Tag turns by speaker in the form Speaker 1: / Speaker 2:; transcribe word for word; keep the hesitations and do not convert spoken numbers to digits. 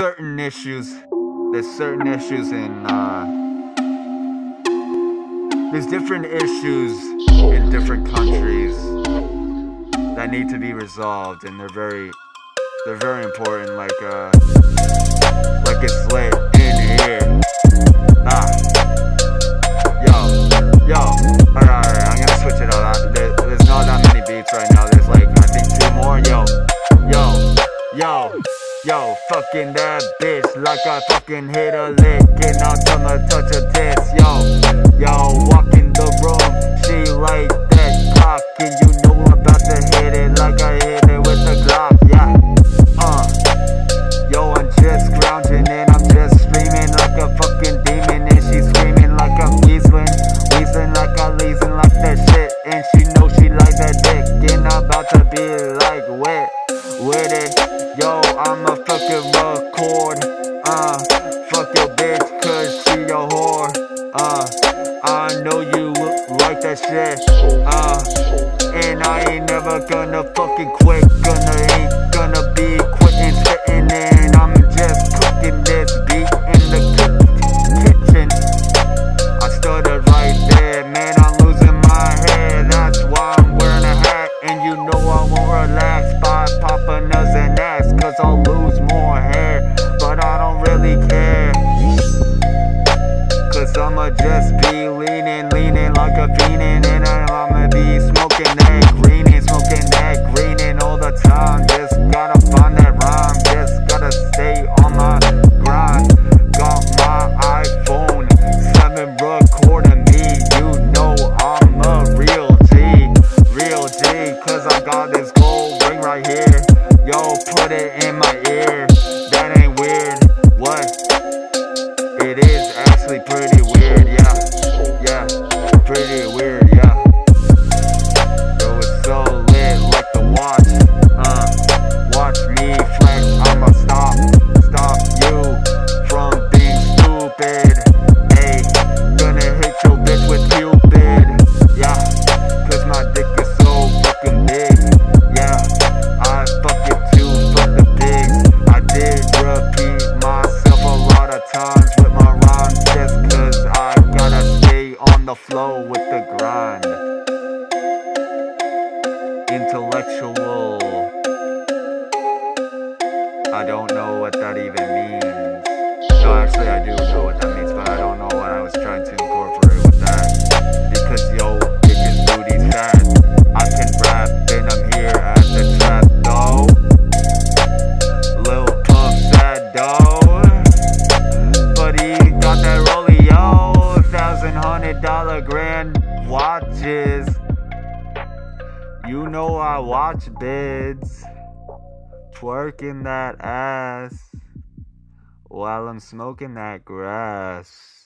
Speaker 1: certain issues. There's certain issues in uh, there's different issues in different countries that need to be resolved, and they're very they're very important. Like uh, like it's lit in here. Ah, yo, yo. All right, all right. I'm gonna switch it up. There, there's not that many beats right now. There's like I think two more. Yo, yo, yo. Yo, fucking that bitch like I fucking hit a lick and I'll tell her touch her tits. Yo, yo, walk in the room, she like that cock, and you know I'm about to hit it like I hit it with the Glock. Yeah, uh, yo, I'm just scrounging and I'm just screaming like a fucking demon, and she's screaming like I'm weaseling, weaseling like I'm leasing like that shit, and she knows she like that dick, and I'm about to be like wet with it. Yo, I'ma fucking record, uh, fuck your bitch cause she a whore, uh, I know you like that shit, uh, and I ain't never gonna fucking quit, gonna ain't gonna be quitting, spitting, and I'm just cooking this beat in the kitchen, I started right there, man, I'm losing my head, that's why I'm wearing a hat, and you know I won't relax by popping us and ass, cause I'll lose more hair, but I don't really care, cause I'ma just be leaning, leaning like a fiendin', and I'ma be smoking that green and smoking that green and all the time, just gotta find that rhyme, just gotta stay on my grind, got my iPhone seven recording me, you know I'm a real G, real G, cause I got this gold ring right here. Yo, put it in my ear. That ain't weird. What? It is actually pretty weird, yeah. Yeah, pretty weird, yeah. Yo, it's so lit, like the watch. Uh, watch me flex. I'ma stop, stop you from being stupid. Hey, gonna hit your bitch with Cupid. Yeah, cause my dick is so fucking big. Yeah, I fuck it too, fuck the pigs. I did repeat myself a lot of times with my rhymes, just cause I gotta stay on the flow with the grind. Intellectual. I don't know what that even means. No, actually I do know what that means, but I don't know what I was trying to incorporate with that. Because yo, bitch's booty's fat. I can rap and I'm here at the trap though. Lil Puff sad though, but he got that Rollie-O, thousand hundred dollar grand watches. You know I watch bids, twerking that ass while I'm smoking that grass.